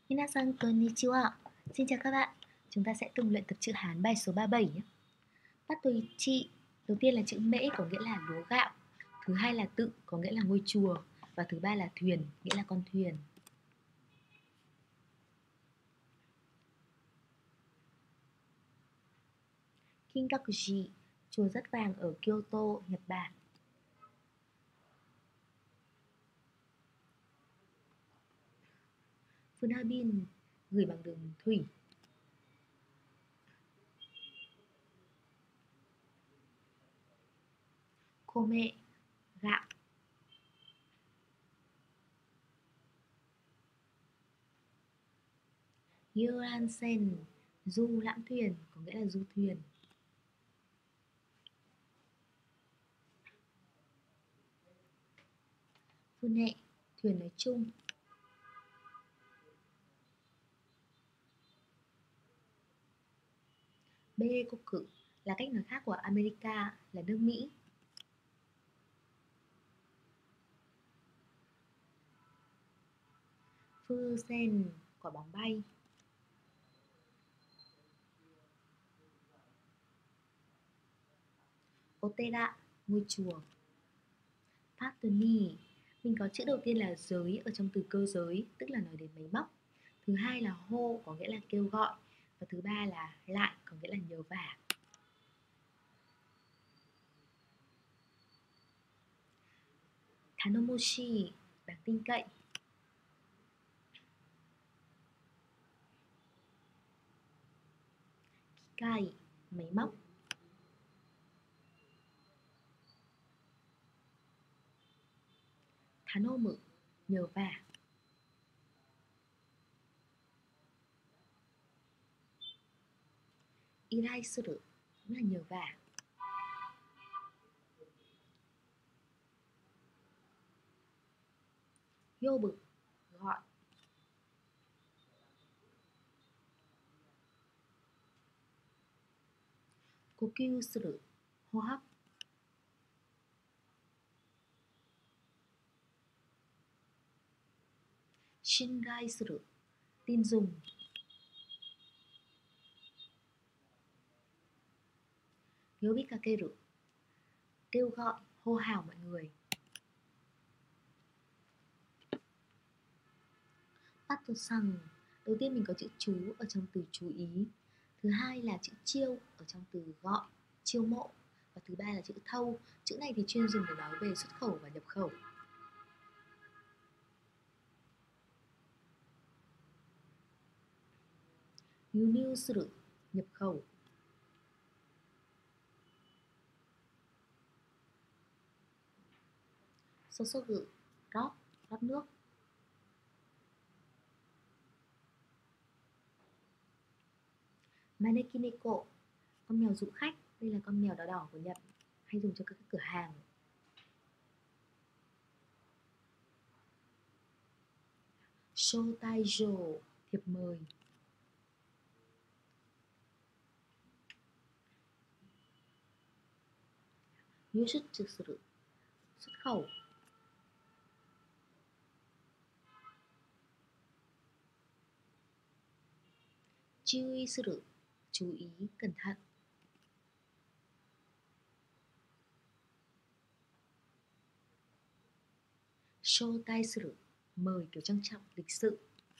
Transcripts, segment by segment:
Minasan konnichiwa. Xin chào các bạn. Chúng ta sẽ cùng luyện tập chữ Hán bài số 37 nhé. Bắt tôi chị. Đầu tiên là chữ mễ có nghĩa là lúa gạo. Thứ hai là tự có nghĩa là ngôi chùa. Và thứ ba là thuyền, nghĩa là con thuyền. Kingakuji, chùa Rất Vàng ở Kyoto, Nhật Bản. Funhabin, gửi bằng đường thủy. Kome, gạo. Yoransen, du lãm thuyền, có nghĩa là du thuyền. Fune, thuyền nói chung. Beikoku là cách nói khác của America, là nước Mỹ. Fusen, quả bóng bay. Otera, ngôi chùa. Patterni, mình có chữ đầu tiên là giới ở trong từ cơ giới, tức là nói đến máy móc. Thứ hai là hô, có nghĩa là kêu gọi. Và thứ ba là lại, có nghĩa là nhờ vả. Tanomoshi, đáng tin cậy. Kikai, máy móc. Tanomu, nhờ vả. Irai suru, cũng là nhờ vả. Yobu, gọi. Kokyu suru, hô hấp. Shinrai suru, tin dùng. Yobikakeru, kêu gọi, hô hào mọi người. Patto-san, đầu tiên mình có chữ chú ở trong từ chú ý. Thứ hai là chữ chiêu ở trong từ gọi, chiêu mộ. Và thứ ba là chữ thâu. Chữ này thì chuyên dùng để nói về xuất khẩu và nhập khẩu. Yunyu suru, nhập khẩu. Sosogu, rót, rót nước. Maneki neko, con mèo dụ khách. Đây là con mèo đỏ đỏ của Nhật, hay dùng cho các cửa hàng. Shotaijo, thiệp mời. Yushutsu suru, xuất khẩu. Chui suru, chú ý, cẩn thận. Shotai suru, mời kiểu trang trọng, lịch sự.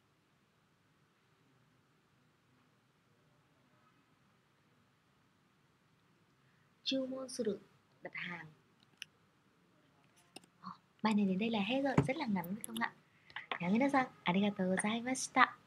Chumon suru, đặt hàng. Bài này đến đây là hết rồi, rất là ngắn phải không ạ? Cảm ơn các bạn. Arigatou gozaimashita.